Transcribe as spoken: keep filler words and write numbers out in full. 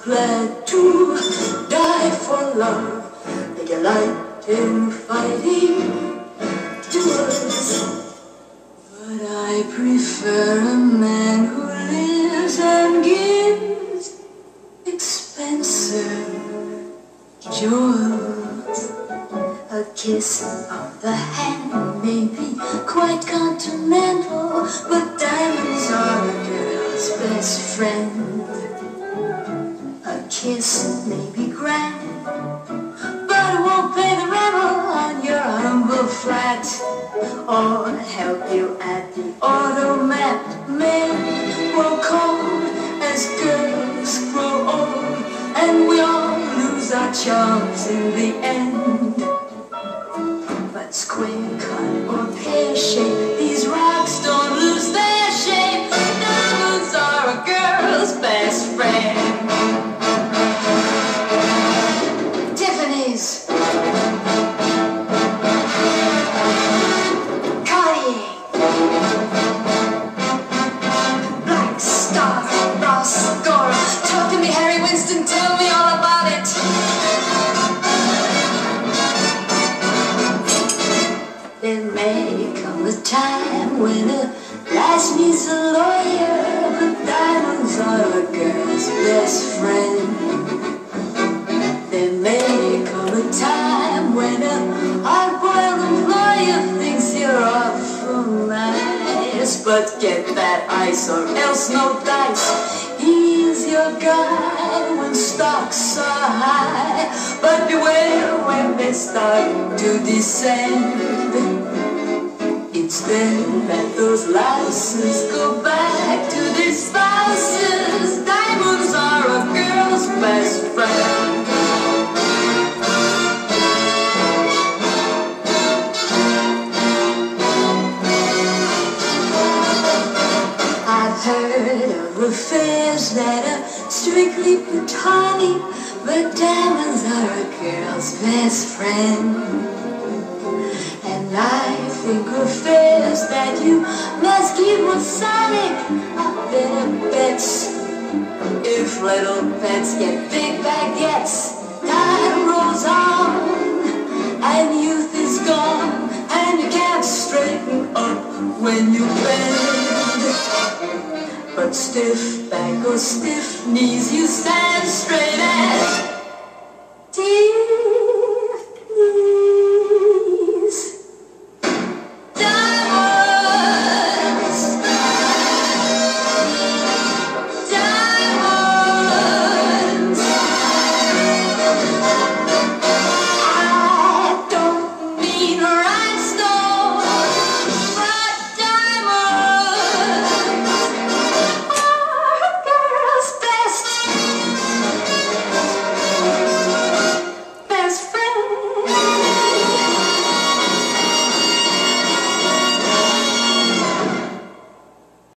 glad to die for love, a delight in fighting duels. But I prefer a man who lives and gives expensive jewels. A kiss of the hand may be quite continental, but diamonds are a girl's best friend. A kiss may be grand, but it won't pay the rental on your humble flat, or help you at the automat. Men grow cold as girls grow old, and we all lose our charms in the end. But square cut or pear shape, these rocks don't lose their shape. Diamonds are a girl's best friend. Tiffany's, Cartier, Black Star, Ross, Gore. Talk to me, Harry Winston, tell me all about it. There may come a time when a lass needs a lawyer, but diamonds are a girl's best friend. There may come a time when a hard-boiled employer thinks you're awful nice, but get that ice or else no dice. He's your guy when stocks are high, but beware when they start to descend. Instead, let those lasses go back to their spouses. Diamonds are a girl's best friend. I've heard of affairs that are strictly platonic, but diamonds are a girl's best friend. And I think affairs that you must keep Masonic are better bets. If little pets get big baguettes, time rolls on and youth is gone, and you can't straighten up when you bend. But stiff back or stiff knees, you stand straight as T.